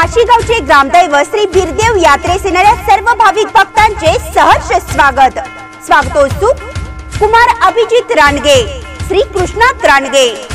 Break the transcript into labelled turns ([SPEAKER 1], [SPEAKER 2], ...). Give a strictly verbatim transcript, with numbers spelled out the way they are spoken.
[SPEAKER 1] काशीगावचे ग्रामदैव श्री बिरदेव यात्रेस येणाऱ्या सर्व भाविक भक्तांचे सहर्ष स्वागत। स्वागतोत्सुक कुमार अभिजित रानगे, श्री कृष्णात रानगे।